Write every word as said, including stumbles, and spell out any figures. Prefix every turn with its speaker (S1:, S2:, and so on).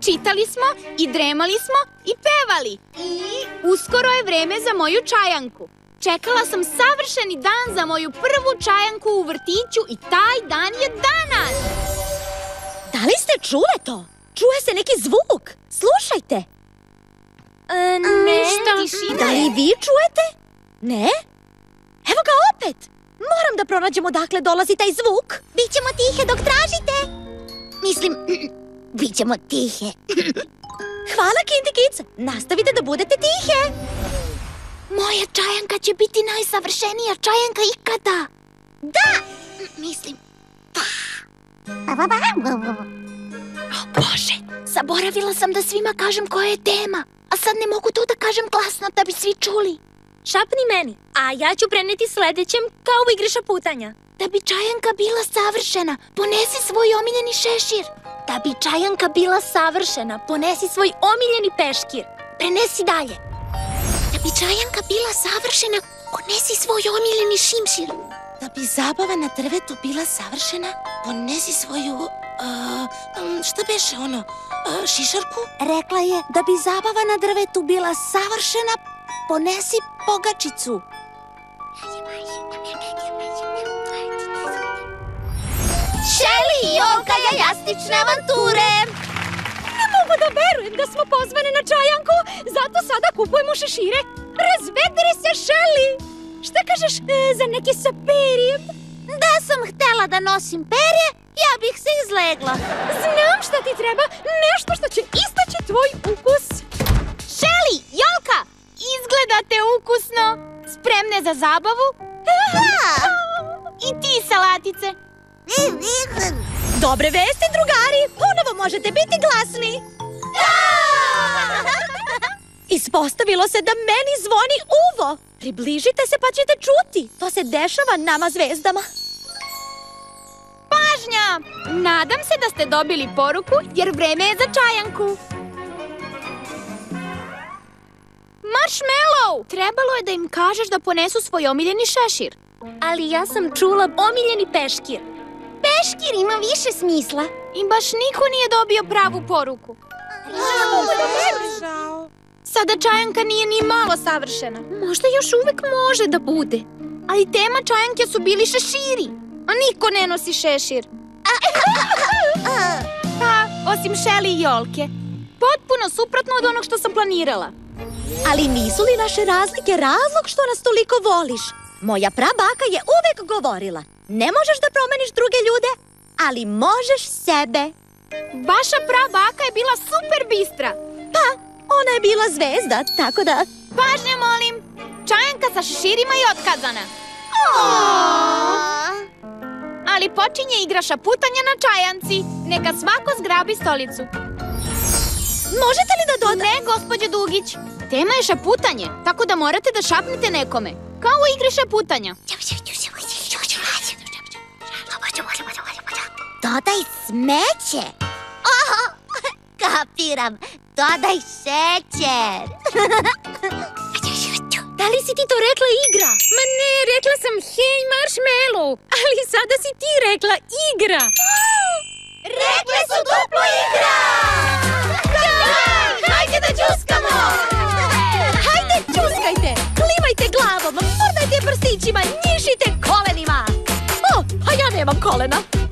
S1: čitali smo i dremali smo i pevali. I uskoro je vreme za moju čajanku. Čekala sam savršeni dan za moju prvu čajanku u vrtiću i taj dan je danas.
S2: Da li ste čule to? Čuje se neki zvuk. Slušajte.
S1: E, Ništa.
S2: Da li vi čujete? Ne? Evo ga opet. Moram da pronađem odakle dolazi taj zvuk. Bićemo tihe dok tražite. Mislim, bićemo tihe. Hvala, Kindy Kids. Nastavite da budete tihe.
S1: Moja čajanka će biti najsavršenija čajanka ikada.
S2: Da! Mislim, da.
S1: O Bože, zaboravila sam da svima kažem koja je tema. A sad ne mogu to da kažem glasno da bi svi čuli.
S2: Šapni meni, a ja ću preneti sledećem kao u igri šaputanja.
S1: Da bi čajanka bila savršena, ponesi svoj omiljeni šešir.
S2: Da bi čajanka bila savršena, ponesi svoj omiljeni peškir.
S1: Prenesi dalje. Da bi čajanka bila savršena, ponesi svoj omiljeni šimšir.
S2: Da bi zabava na drvetu bila savršena, ponesi svoju... Uh, šta beše ono? Uh, šišarku? Rekla je da bi zabava na drvetu bila savršena, ponesi pogačicu.
S1: Shelly i Jolka jajastične avanture!
S2: Ne mogu da verujem da smo pozvane na čajanku, zato sada kupujemo šešire. Razvedri se, Shelly! Šta kažeš e, za neke sa perjem?
S1: Da sam htela da nosim perje, ja bih se izlegla.
S2: Znam šta ti treba, nešto što će istaći tvoj ukus.
S1: Shelly, Jolka, izgledate ukusno. Spremne za zabavu? Aha! I ti, salatice.
S2: Dobre vesti, drugari, ponovo možete biti glasni. Ispostavilo se da meni zvoni uvo. Približite se pa ćete čuti. To se dešava nama zvezdama.
S1: Pažnja! Nadam se da ste dobili poruku jer vreme je za čajanku. Marshmallow! Trebalo je da im kažeš da ponesu svoj omiljeni šešir.
S2: Ali ja sam čula omiljeni peškir.
S1: Peškir ima više smisla. I baš niko nije dobio pravu poruku. Sada čajanka nije ni malo savršena. Možda još uvek može da bude. Ali tema čajanke su bili šeširi. A niko ne nosi šešir. Pa, osim Shelly i Jolke. Potpuno suprotno od onog što sam planirala.
S2: Ali nisu li naše razlike razlog što nas toliko voliš? Moja prabaka je uvek govorila: ne možeš da promeniš druge ljude, ali možeš sebe.
S1: Vaša prabaka je bila super bistra.
S2: Pa, ona je bila zvezda, tako da...
S1: Pažnja, molim! Čajanka sa šeširima je otkazana. Ali počinje igra šaputanja na čajanci. Neka svako zgrabi stolicu.
S2: Možete li da dodate?
S1: Ne, gospođo Dugić. Tema je šaputanje, tako da morate da šapnete nekome. Kao u igri šaputanja.
S2: Dodaj smeće. Oho, kapiram. Dodaj šećer. Da li si ti to rekla igra?
S3: Ma ne, rekla sam hej Marshmallow, ali sada si ti rekla igra.
S1: Rekle su duplo igra! Daj, hajde da džuskamo!
S2: Hajde, džuskajte, klimajte glavom, mordajte prstićima, njišite kolenima. O, a ja nemam kolena.